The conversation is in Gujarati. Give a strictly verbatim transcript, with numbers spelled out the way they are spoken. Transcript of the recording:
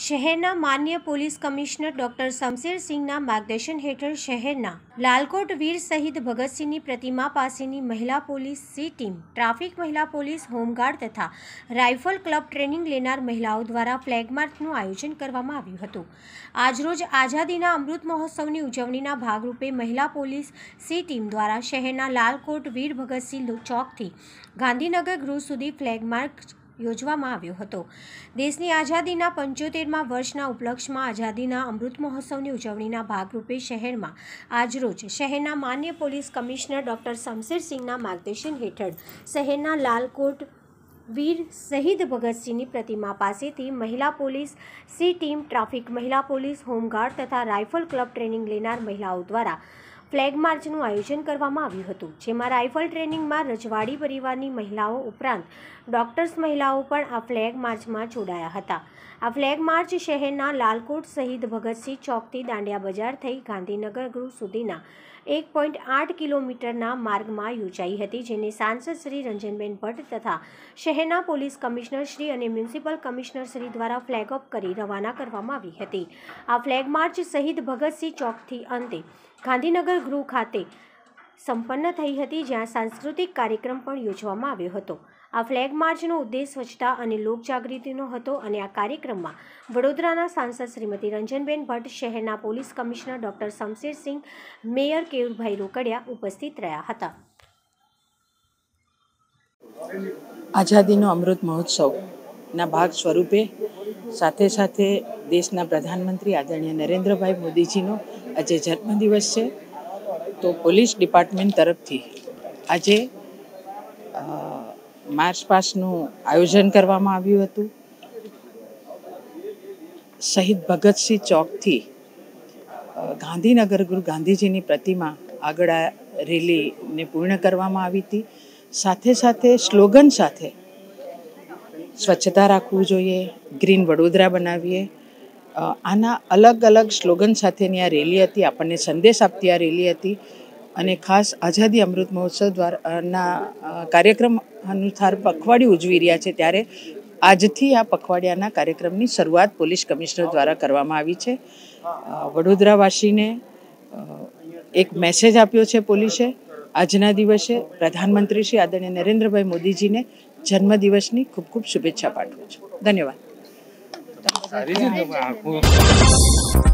શહેરના માન્ય પોલીસ કમિશનર ડોક્ટર શમશેર સિંહના માર્ગદર્શન હેઠળ શહેરના લાલકોટ વીર શહીદ ભગતસિંહની પ્રતિમા પાસેની મહિલા પોલીસ સી ટીમ, ટ્રાફિક મહિલા પોલીસ, હોમગાર્ડ તથા રાઇફલ ક્લબ ટ્રેનિંગ લેનાર મહિલાઓ દ્વારા ફ્લેગ માર્ચનું આયોજન કરવામાં આવ્યું હતું। આજરોજ આઝાદીના અમૃત મહોત્સવની ઉજવણીના ભાગરૂપે મહિલા પોલીસ સી ટીમ દ્વારા શહેરના લાલકોટ વીર ભગતસિંહ ચોકથી ગાંધીનગર ગૃહ સુધી ફ્લેગ માર્ચ યોજવામાં આવ્યો હતો। દેશની આઝાદીના પંચોતેરમાં વર્ષના ઉપલક્ષમાં આઝાદીના અમૃત મહોત્સવની ઉજવણીના ભાગરૂપે શહેરમાં આજરોજ શહેરના માન્ય પોલીસ કમિશનર ડોક્ટર શમશેર સિંહના માર્ગદર્શન હેઠળ શહેરના લાલકોટ વીર શહીદ ભગતસિંહની પ્રતિમા પાસેથી મહિલા પોલીસ સી ટીમ, ટ્રાફિક મહિલા પોલીસ, હોમગાર્ડ તથા રાઇફલ ક્લબ ટ્રેનિંગ લેનાર મહિલાઓ દ્વારા ફ્લેગ માર્ચનું આયોજન કરવામાં આવ્યું હતું, જેમાં રાઇફલ ટ્રેનિંગમાં રજવાડી પરિવારની મહિલાઓ ઉપરાંત ડોક્ટર્સ મહિલાઓ પણ આ ફ્લેગ માર્ચમાં જોડાયા હતા। આ ફ્લેગ માર્ચ શહેરના લાલકોટ શહીદ ભગતસિંહ ચોકથી દાંડિયા બજાર થઈ ગાંધીનગર ગૃહ સુધીના એક પોઈન્ટ આઠ કિલોમીટરના માર્ગમાં યોજાઈ હતી, જેને સાંસદ શ્રી રંજનબેન ભટ્ટ તથા શહેરના પોલીસ કમિશનર શ્રી અને મ્યુનિસિપલ કમિશનર શ્રી દ્વારા ફ્લેગ ઓફ કરી રવાના કરવામાં આવી હતી। આ ફ્લેગ માર્ચ શહીદ ભગતસિંહ ચોકથી અંતે ગાંધીનગર ગૃહ ખાતે સંપન્ન થઈ હતી, જ્યાં સાંસ્કૃતિક કાર્યક્રમ પણ યોજવામાં આવ્યો હતો। આ ફ્લેગ માર્ચનો ઉદ્દેશ સ્વચ્છતા અને લોકજાગૃતિનો હતો અને આ કાર્યક્રમમાં વડોદરાના સાંસદ શ્રીમતી રંજનબેન ભટ્ટ, શહેરના police commissioner doctor Shamsher Singh, mayor Keyurbhai Rokadiya ઉપસ્થિત રહ્યા હતા। આઝાદીનો અમૃત મહોત્સવના ભાગ સ્વરૂપે સાથે સાથે દેશના પ્રધાનમંત્રી આદરણીય નરેન્દ્રભાઈ મોદીજીનો આજે જન્મદિવસ છે, તો પોલીસ ડિપાર્ટમેન્ટ તરફથી આજે માર્ચ પાસ્ટનું આયોજન કરવામાં આવ્યું હતું। શહીદ ભગતસિંહ ચોકથી ગાંધીનગર ગૃહ ગાંધીજીની પ્રતિમા આગળ આ રેલીને પૂર્ણ કરવામાં આવી હતી। સાથે સાથે સ્લોગન સાથે સ્વચ્છતા રાખવું જોઈએ, ગ્રીન વડોદરા બનાવીએ, આના અલગ અલગ સ્લોગન સાથેની આ રેલી હતી, આપણને સંદેશ આપતી આ રેલી હતી। અને ખાસ આઝાદી અમૃત મહોત્સવ દ્વારાના કાર્યક્રમ અનુસાર પખવાડિયું ઉજવી રહ્યા છે, ત્યારે આજથી આ પખવાડિયાના કાર્યક્રમની શરૂઆત પોલીસ કમિશનર દ્વારા કરવામાં આવી છે। વડોદરાવાસીને એક મેસેજ આપ્યો છે પોલીસે આજના દિવસે, પ્રધાનમંત્રી શ્રી આદરણીય નરેન્દ્રભાઈ મોદીજીને જન્મદિવસની ખૂબ ખૂબ શુભેચ્છા પાઠવું છું। ધન્યવાદ।